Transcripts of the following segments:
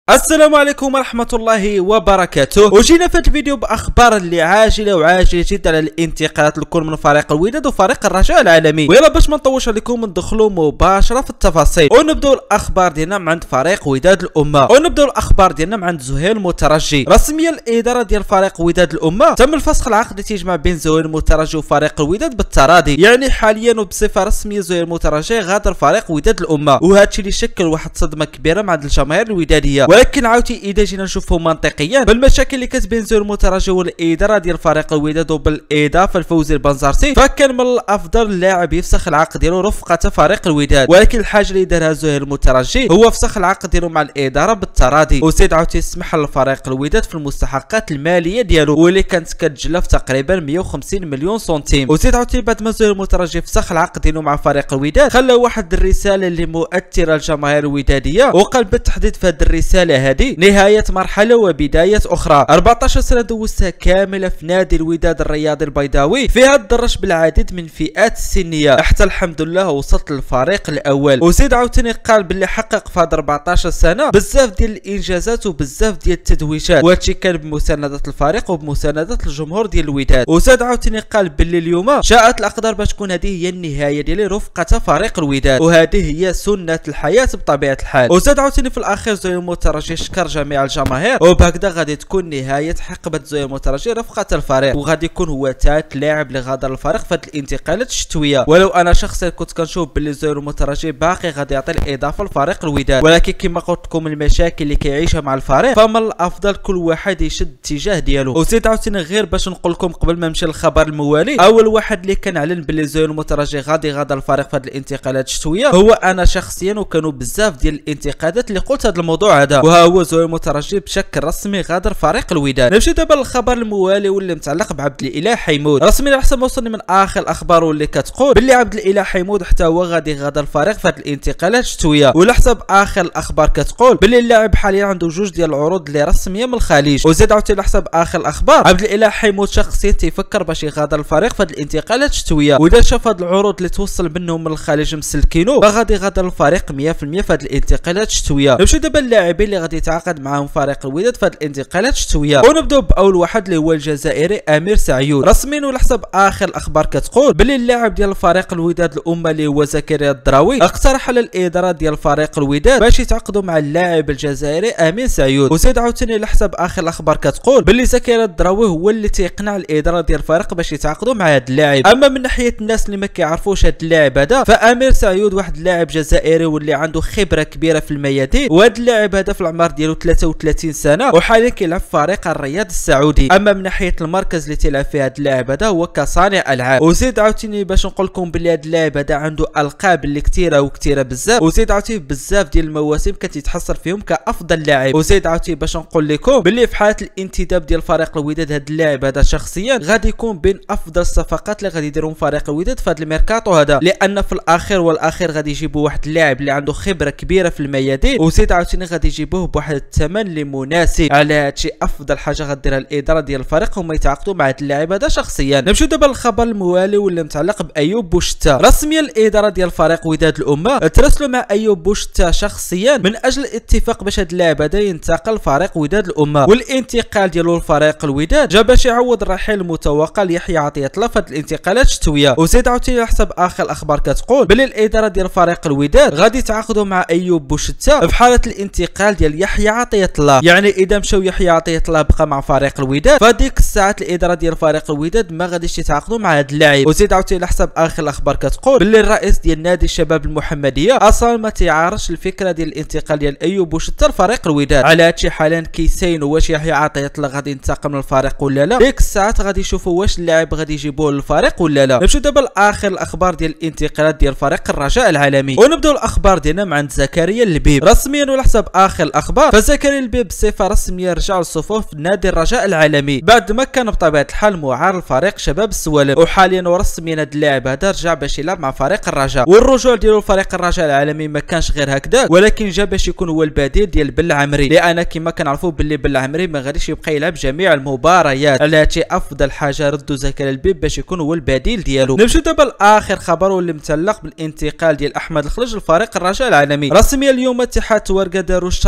السلام عليكم ورحمة الله وبركاته. وجينا في الفيديو باخبار اللي عاجله وعاجله جدا على الانتقالات الكل من فريق الوداد وفريق الرجاء العالمي. ويلا باش ما نطولش عليكم ندخلوا مباشره في التفاصيل ونبداو الاخبار ديالنا من عند فريق وداد الامه. ونبداو الاخبار ديالنا من عند زهير المترجي. رسميا الاداره ديال فريق وداد الامه تم الفسخ العقد اللي تيجمع بين زهير المترجي وفريق الوداد بالتراضي، يعني حاليا وبصفه رسميه زهير المترجي غادر فريق وداد الامه، وهذا الشيء اللي شكل واحد الصدمه كبيره مع الجماهير الوداديه. ولكن عاوتاني اذا جينا نشوفوا منطقيا بالمشاكل اللي كتبين زهير المترجي والاداره ديال فريق الوداد وبالاضافه لفوزي البنزرتي، فكان من الافضل اللاعب يفسخ العقد ديالو رفقه فريق الوداد. ولكن الحاجه اللي دارها زهير المترجي هو فسخ العقد ديالو مع الاداره بالتراضي، وزيد عاوتاني يسمح لفريق الوداد في المستحقات الماليه ديالو واللي كانت كتجلى في تقريبا 150 مليون سنتيم. وزيد عاوتاني بعد ما زهير المترجي فسخ العقد ديالو مع فريق الوداد خلى واحد الرساله اللي مؤثره للجماهير الوداديه، وقال بالتحديد في هذه الرساله هذه نهايه مرحله وبدايه اخرى. 14 سنه دوزتها كامله في نادي الوداد الرياضي البيضاوي، فيها تدرج بالعديد من الفئات السنيه حتى الحمد لله وصلت للفريق الاول. وزيد عاوتاني قال باللي حقق في هاد 14 سنه بزاف ديال الانجازات وبزاف ديال التدويجات، وهادشي كان بمسانده الفريق وبمسانده الجمهور ديال الوداد. وزاد عاوتاني قال باللي اليوم شاءت الاقدار باش تكون هذه هي النهايه ديالي رفقه فريق الوداد، وهذه هي سنه الحياه بطبيعه الحال. وزاد عاوتاني في الاخير زهير المترجي شكر جميع الجماهير، وبهكذا غادي تكون نهايه حقبه زهير المترجي رفقه الفريق، وغادي يكون هو ثالث لاعب اللي غادر الفريق في هذه الانتقالات الشتويه. ولو انا شخصيا كنت كنشوف باللي زهير المترجي باقي غادي يعطي الاضافه لفريق الوداد، ولكن كما قلت لكم المشاكل اللي كيعيشها مع الفريق فمن الافضل كل واحد يشد اتجاه ديالو. وزيد عاوتاني غير باش نقول لكم قبل ما نمشي للخبر الموالي، اول واحد اللي كان علن باللي زهير المترجي غادي يغادر الفريق في هذه الانتقالات الشتويه هو انا شخصيا، وكانوا بزاف ديال الانتقادات اللي قلت هذا الموضوع هذا، وها هو زهير المترجي بشكل رسمي غادر فريق الوداد. نمشي دابا للخبر الموالي واللي متعلق بعبد الاله حيمود. رسميا على حسب ما وصلني من اخر الاخبار واللي كتقول باللي عبد الاله حيمود حتى هو غادي يغادر الفريق في هذه الانتقالات الشتويه، وعلى حسب اخر الاخبار كتقول باللي اللاعب حاليا عنده جوج ديال العروض اللي رسميه من الخليج. وزيد عاوتاني على حسب اخر الاخبار عبد الاله حيمود شخصيا تيفكر باش يغادر الفريق في هذه الانتقالات الشتويه، واذا شاف هذه العروض اللي توصل منهم من الخليج مسلكينو فغادي يغادر الفريق 100% في هذه الانتقالات الشتويه. نمشي دابا اللاعبين اللي غادي يتعاقد معاهم فريق الوداد في هذه الانتقالات الشتويه، ونبداو باول واحد اللي هو الجزائري امير سعيود. رسميا وعلى حسب اخر الاخبار كتقول باللي اللاعب ديال فريق الوداد الامه اللي هو زكريا الدراوي اقترح على الاداره ديال فريق الوداد باش يتعاقدوا مع اللاعب الجزائري امير سعيود. وزيد عاوتاني على حسب اخر الاخبار كتقول باللي زكريا الدراوي هو اللي تيقنع الاداره ديال الفريق باش يتعاقدوا مع هذا اللاعب. اما من ناحيه الناس اللي ما كيعرفوش هذا اللاعب هذا، فامير سعيود واحد اللاعب جزائري واللي عنده خبره كبيره في الميادين، وهذا اللاعب هذا في العمر ديالو 33 سنه وحاليا كيلعب في فريق الرياض السعودي. اما من ناحيه المركز اللي تيلعب فيه هذا اللاعب هذا هو كصانع العاب. وزيد عاوتاني باش نقول لكم باللي هذا اللاعب هذا عنده القاب اللي كثيره وكثيره بزاف، وزيد عاوتاني بزاف ديال المواسم كتيتحصل فيهم كافضل لاعب. وزيد عاوتاني باش نقول لكم باللي في حاله الانتداب ديال فريق الوداد هذا اللاعب هذا شخصيا غادي يكون بين افضل الصفقات اللي غادي يديرهم فريق الوداد في هذا الميركاتو هذا، لان في الاخير والاخير غادي يجيبوا واحد اللاعب اللي عنده خبره كبيره في الميادين، وزيد عاوتاني غادي يجيبوه بواحد الثمن اللي مناسب. على هادشي افضل حاجه غديرها الاداره ديال الفريق هما يتعاقدوا مع هذا اللاعب هذا شخصيا. نمشيو دابا للخبر الموالي واللي متعلق بايوب بوشتا. رسميا الاداره ديال فريق وداد الامه تراسلوا مع ايوب بوشتا شخصيا من اجل الاتفاق باش هذا اللاعب هذا ينتقل لفريق وداد الامه، والانتقال ديالو لفريق الوداد جا باش يعوض الرحيل المتوقع ليحيى عطيه الله في الانتقالات الشتويه. وزيد عاوتاني على حسب اخر الاخبار كتقول باللي الاداره ديال فريق الوداد غادي يتعاقدوا مع ايوب بوشتا في حاله الانتقال ديال يحيى عطيه الله، يعني اذا مشاو يحيى عطيه الله بقى مع فريق الوداد فديك الساعات الاداره ديال فريق الوداد ما غاديش يتعاقدوا مع هذا اللاعب. وزيد عاوتاني على حسب اخر الاخبار كتقول باللي الرئيس ديال نادي الشباب المحمديه اصلا ما تيعارضش الفكره ديال الانتقال ديال ايوب بوشتا لفريق الوداد. على هادشي حاليا كيساينوا واش يحيى عطيه الله غادي ينتقل من الفريق ولا لا، ديك الساعات غادي يشوفوا واش اللاعب غادي يجيبوه للفريق ولا لا. نمشيو دابا لاخر الاخبار ديال الانتقالات ديال فريق الرجاء العالمي، ونبداو الاخبار ديالنا مع عند زكريا اللبيب. رسميا وعلى حسب اخر الاخبار فزكريا اللبيب بصفه رسميه رجع لصفوف نادي الرجاء العالمي بعد ما كان بطبيعه الحال معار لفريق شباب السوالف، وحاليا ورسميا هذا اللاعب هذا رجع باش يلعب مع فريق الرجاء. والرجوع ديالو لفريق الرجاء العالمي ما كانش غير هكذا، ولكن جا باش يكون هو البديل ديال بلعمري، لان كما كنعرفوا باللي بلعمري ما غاديش يبقى يلعب جميع المباريات. على هادشي افضل حاجه ردوا زكريا اللبيب باش يكون هو البديل ديالو. نمشيو دابا لاخر خبر واللي متعلق بالانتقال ديال احمد الخلج لفريق الرجاء العالمي. رسميا اليوم اتحاد ورقه داروا الشرط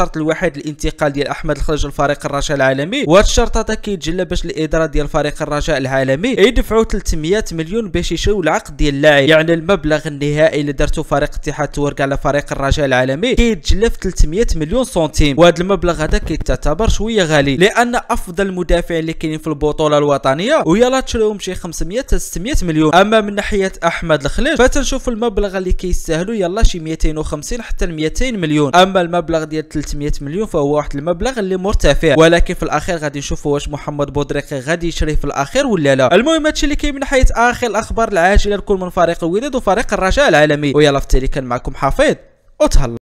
الشرط الوحيد للانتقال ديال احمد الخلج لفريق الرجاء العالمي، وهذا الشرط هذا كيتجلى باش الاداره ديال فريق الرجاء العالمي يدفعوا 300 مليون باش يشريو العقد ديال اللاعب. يعني المبلغ النهائي اللي درتو فريق اتحاد تورق على فريق الرجاء العالمي كيتجلى في 300 مليون سنتيم، وهذا المبلغ هذا كيتعتبر شويه غالي لان افضل المدافعين اللي كاينين في البطوله الوطنيه ويلا تشريهم شي 500 حتى 600 مليون. اما من ناحيه احمد الخليج فتنشوف المبلغ اللي كيستاهلوا يلا شي 250 حتى 200 مليون. اما المبلغ ديال 300 مليون فهو واحد المبلغ اللي مرتفع، ولكن في الاخير غادي نشوفوا واش محمد بودريقي غادي يشريه في الاخير ولا لا. المهم هادشي اللي كاين من ناحيه اخر الاخبار العاجله لكل من فريق الوداد وفريق الرجاء العالمي. ويلا في التالي كان معكم حفيظ وتهلا.